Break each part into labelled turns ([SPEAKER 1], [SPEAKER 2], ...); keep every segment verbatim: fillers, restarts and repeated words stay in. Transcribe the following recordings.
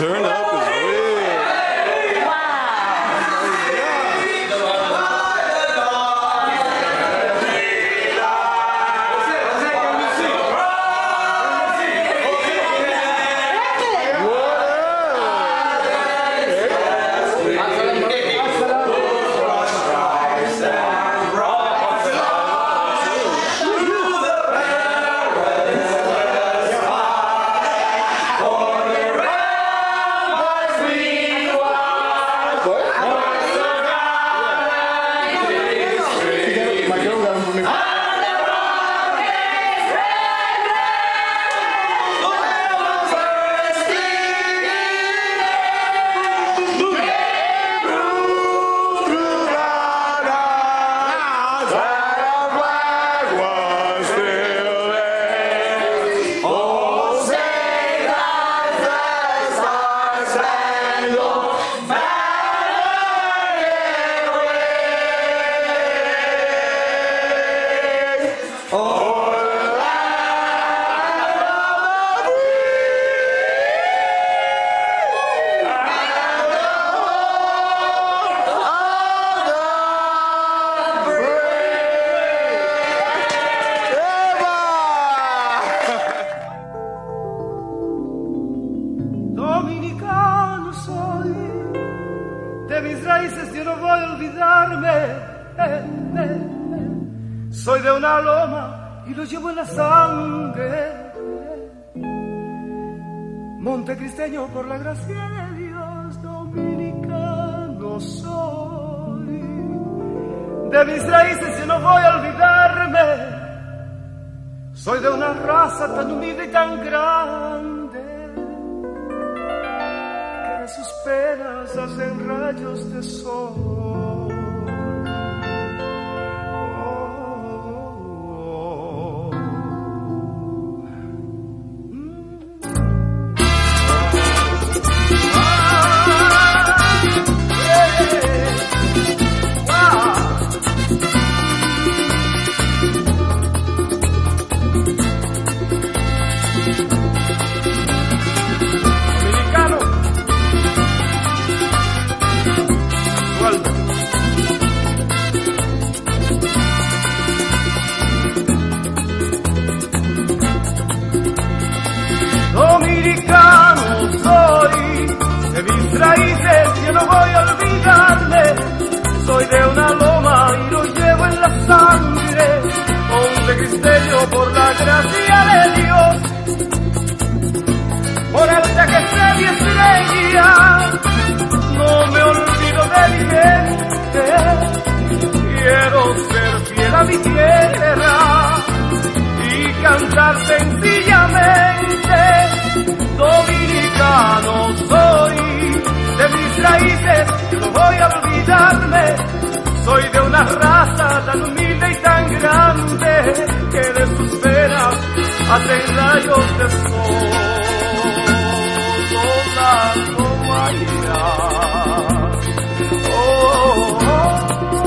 [SPEAKER 1] Turn up is weird.
[SPEAKER 2] Dominicano soy, de mis raíces yo no voy a olvidarme. Eh, eh, eh. Soy de una loma y lo llevo en la sangre. Montecristeño por la gracia de Dios, dominicano soy. De mis raíces yo no voy a olvidarme. Soy de una raza tan humilde y tan grande que de sus penas hacen rayos de sol. Dominicano soy, de mis raíces yo no voy a olvidarme. Soy de una loma y lo llevo en la sangre. Montecristeño por la gracia de Dios, por alta que sea mi estrella, no me olvido de mi gente. Quiero ser fiel a mi tierra y cantar sencillamente. Dominicano soy, de mis raíces yo no voy a olvidarme. Soy de una raza tan humilde y tan grande que de sus penas hacen rayos de sol. Toda humanidad. Oh, oh, oh.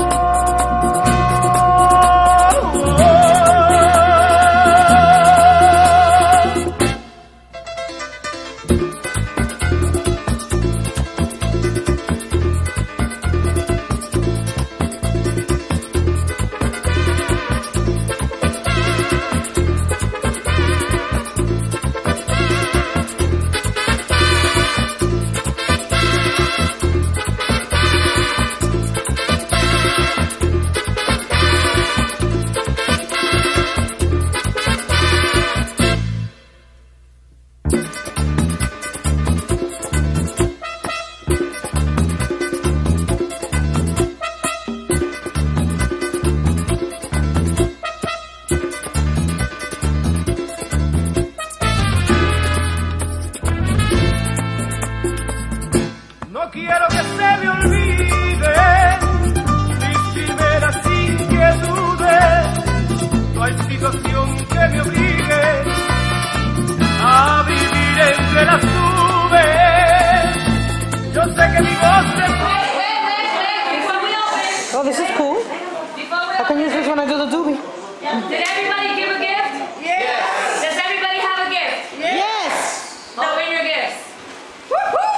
[SPEAKER 2] No quiero que se me olvide mis primeras inquietudes. No hay situación que me obligue a vivir entre las nubes. Yo sé que mi voz es...
[SPEAKER 3] Oh, this is cool. I can use this when I do the doobie.
[SPEAKER 4] Did everybody give a gift?
[SPEAKER 3] Yes.
[SPEAKER 4] Does everybody have a gift?
[SPEAKER 3] Yes.
[SPEAKER 4] Open your gifts.
[SPEAKER 3] Woo-hoo.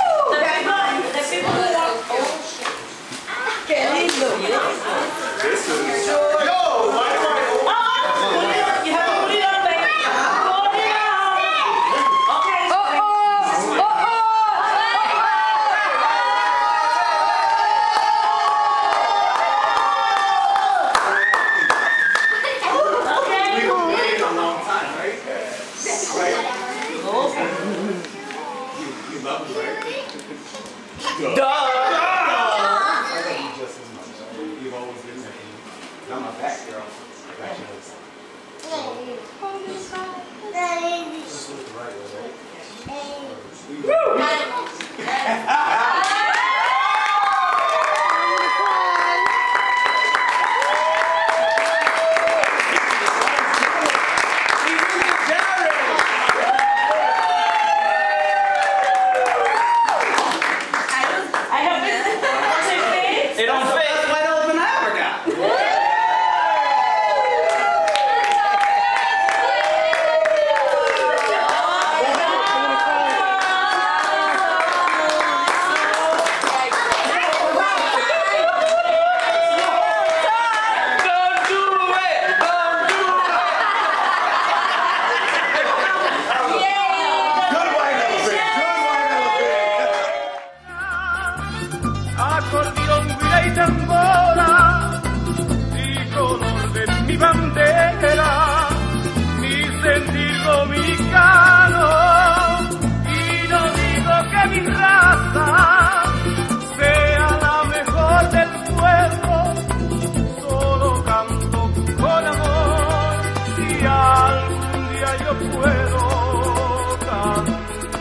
[SPEAKER 2] Acordeón, guira y tambora, tricolor de mi bandera, mi sentir dominicano, y no digo que mi raza sea la mejor del pueblo, solo canto con amor, si algún día yo puedo cantar.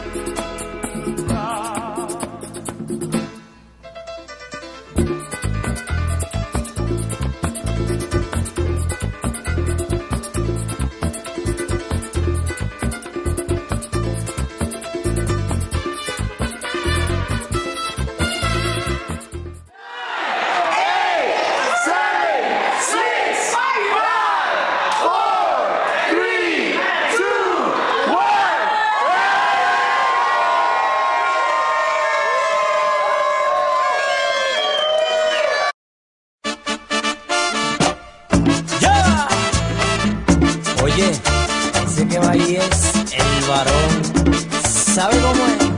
[SPEAKER 1] Oye, ese que va ahí es el varón. ¿Sabe cómo es?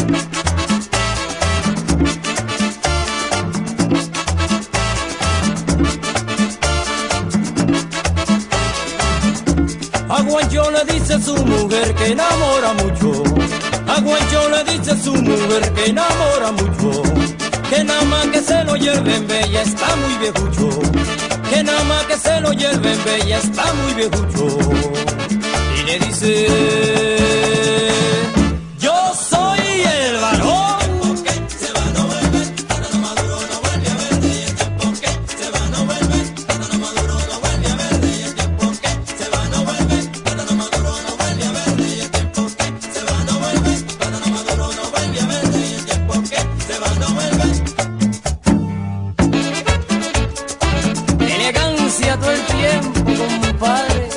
[SPEAKER 1] A Guancho le dice a su mujer que enamora mucho. A Guancho le dice a su mujer que enamora mucho. Que nada más que se lo lleven bella está muy viejucho. Que nada más que se lo lleven bella está muy viejucho. Y le dice: yo soy el varón. Todo el tiempo, compadre.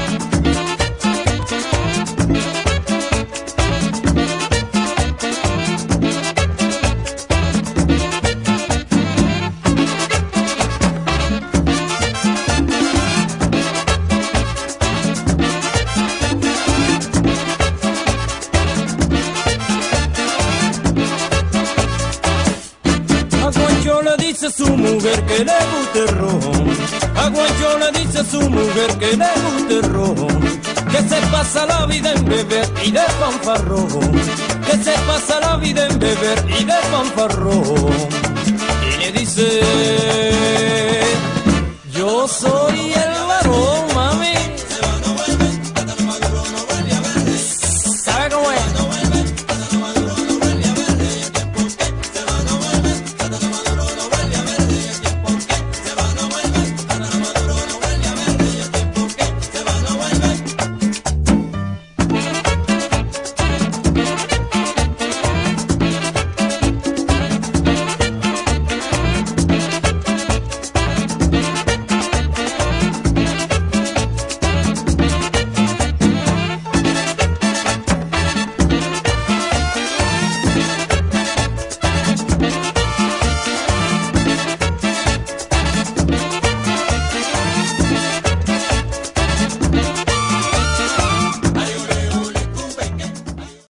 [SPEAKER 1] A Guancho le dice a su mujer que le gusta el ron. A Guancho le dice a su mujer que le gusta el ron. Que se pasa la vida en beber y de fanfarrón. Que se pasa la vida en beber y de fanfarrón. Y le dice: yo soy